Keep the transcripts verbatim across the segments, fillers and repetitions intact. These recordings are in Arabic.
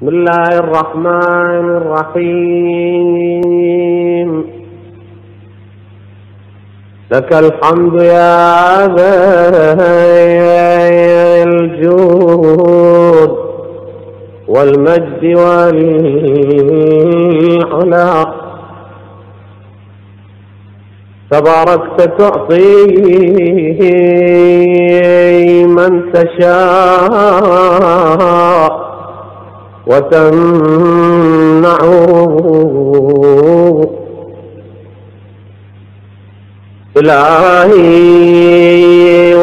بسم الله الرحمن الرحيم. لك الحمد يا ذا الجود والمجد والعلا، تباركت تعطي من تشاء وتمنع إلهي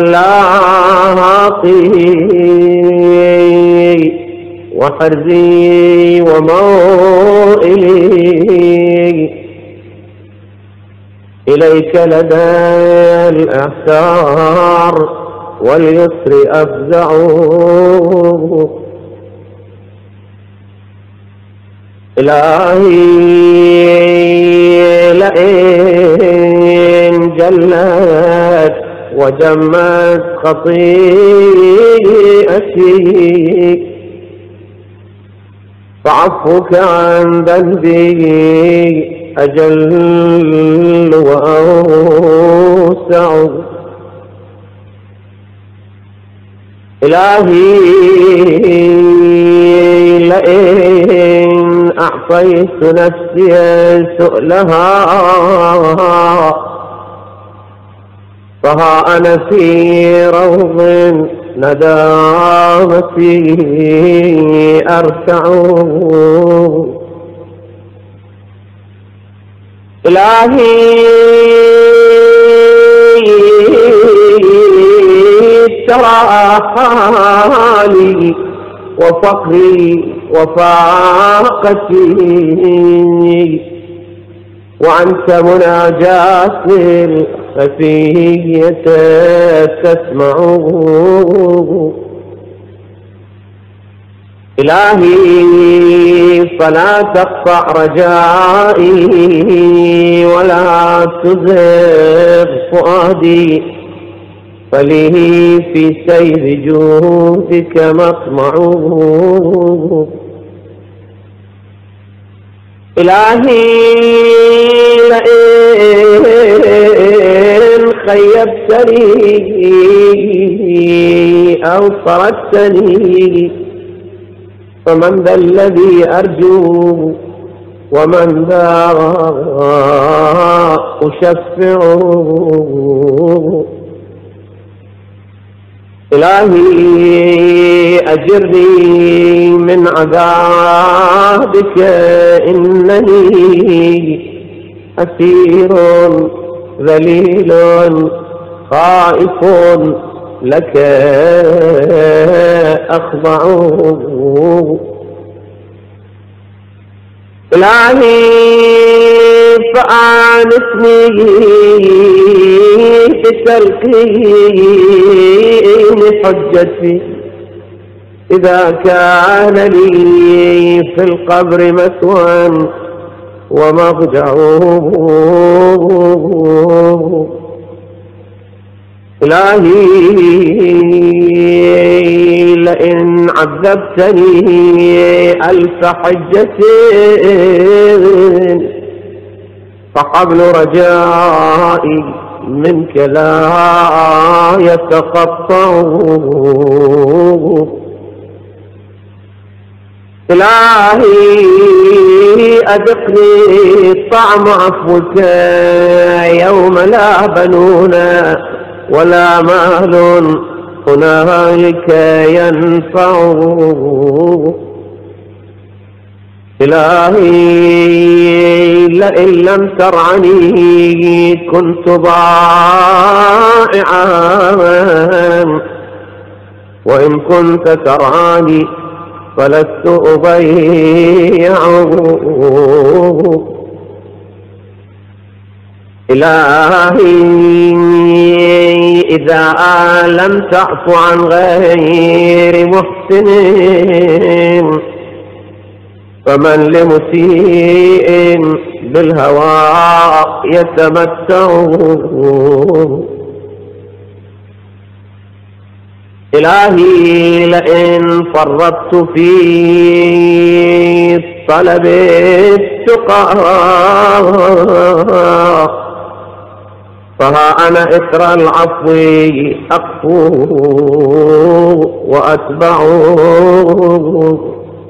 وخلاقي وحرزي وموئلي، إليك لدى الإعسار واليسر أفزع، إلهي لئن جلت وجمت خطيئتي فعفوك عن ذنبي أجل وأوسع، إلهي لئن أعطيت نفسي سؤلها فها أنا في روض ندامتي أرتع، إلهي ترى حالي وفقري وفاقتي، وأنت مناجاتي الخفية تسمع، إلهي فلا تقطع رجائي ولا تزغ فؤادي، فلي في سير جودك مطمع، إلهي لئن خيبتني أو طردتني فمن ذا الذي أرجو ومن ذا أشفع، إلهي أجرني من عذابك إنني أسير ذليل خائف لك أخضع، إلهي فآنسني بتلقين حجتي إذا كان لي في القبر مثوى ومضجع، إلهي لئن عذبتني ألف حجة فحبل رجائي منك لا يتقطع، إلهي أذقني طعم عفوك يوم لا بنون ولا مال هنالك ينفع، إلهي لئن لم ترعني كنت ضائعا، وإن كنت ترعني فلست أضيع، إلهي إذا لم تعف عن غير محسن فمن لمسيء بالهوى يتمتع، إلهي لئن فرطت في طلب التقى فها أنا إثر العفو أقفو وأتبعه.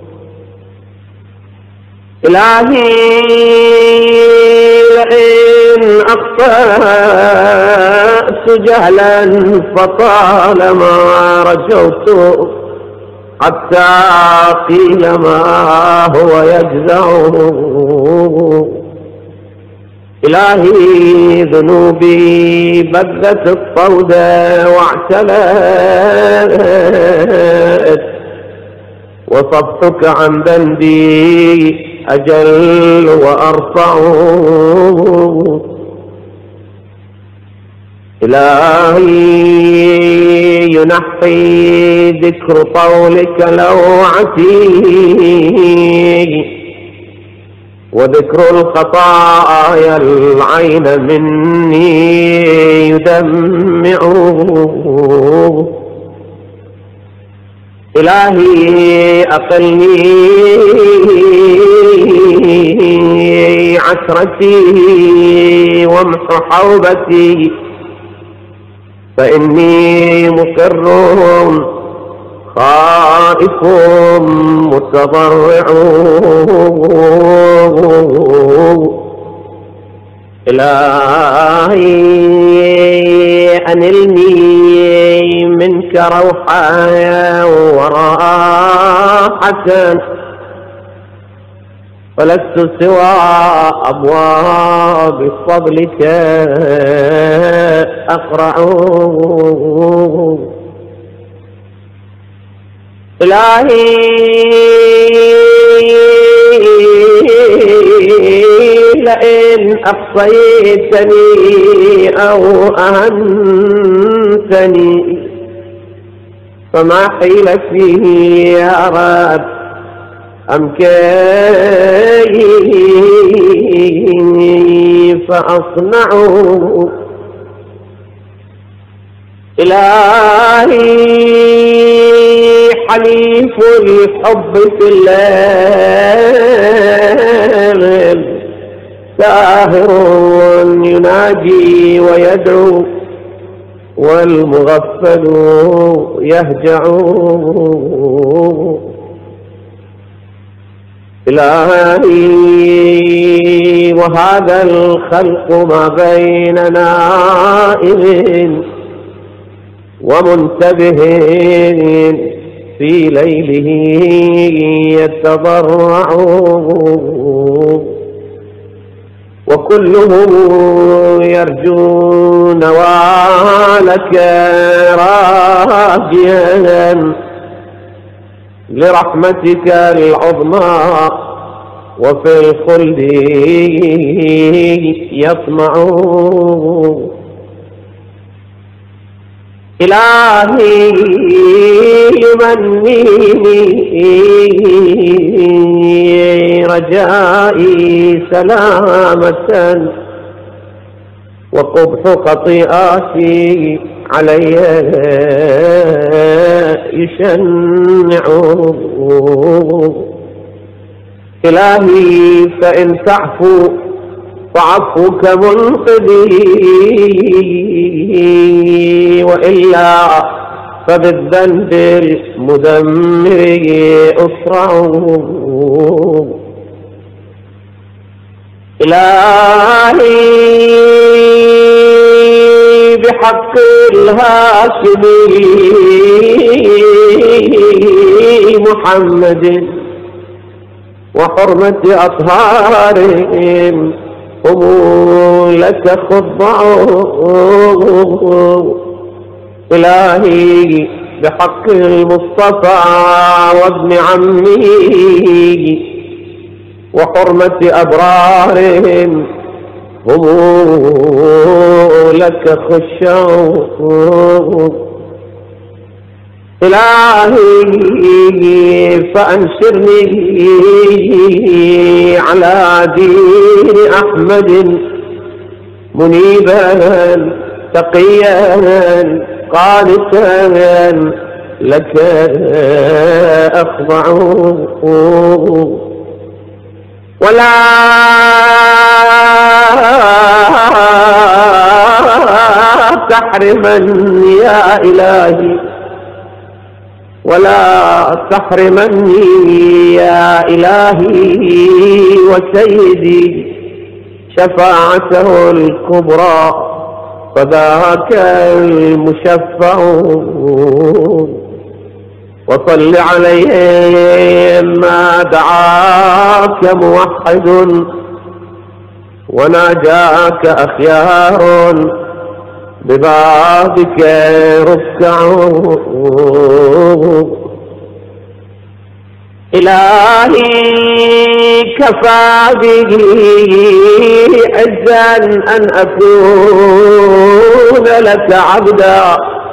إلهي لئن أخطأت جهلا فطالما رجوت حتى قيل ما هو يجزعه. إلهي ذنوبي بذت الطود واعتلت وصفحك عن ذنبي أجل وأرفع. إلهي ينحي ذكر قولك لوعتي وذكر الخطايا العين مني يدمعه. إلهي أقلني عثرتي وامح حوبتي فإني مقر خائف متضرع. إلهي أنلني منك روحا وراحة فلست سوى أبواب فضلك أقرع. إلهي لئن أقصيتني أو أهنتني فما حيلتي يا رب أم كيف فأصنعه. إلهي حليف الحب في الليل ساهر يناجي ويدعو والمغفل يهجع. إلهي وهذا الخلق ما بين نائم ومنتبه في ليله يتضرع وكلهم يرجو نوالك راجيا لرحمتك العظمى وفي الخلد يطمع. إلهي يمنيني رجائي سلامة وقبح خطيئاتي علي يشنع. إلهي فإن تعفو فعفوك منقذي وإلا فبالذنب المدمر أسرع. إلهي بحق الهاشمي محمد وحرمة أطهارهم هم لك خضعوا. إلهي بحق المصطفى وابن عمه وحرمة أبرارهم هم لك خشعوا. إلهي فأنشرني على دين أحمد منيبا تقيا قانتا لك أخضع ولا تحرمني يا إلهي ولا تحرمني يا إلهي وسيدي شفاعته الكبرى فذاك المشفع وصل عليه ما دعاك موحد وناجاك أخيار ببابك ركعوا إلهي كفى به عزا أن أكون لك عبدا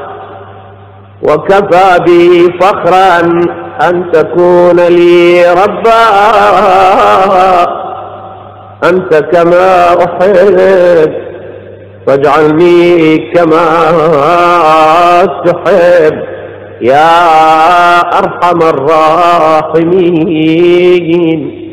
وكفى به فخرا أن تكون لي ربا أنت كما أحب فاجعلني كما تحب يا أرحم الراحمين.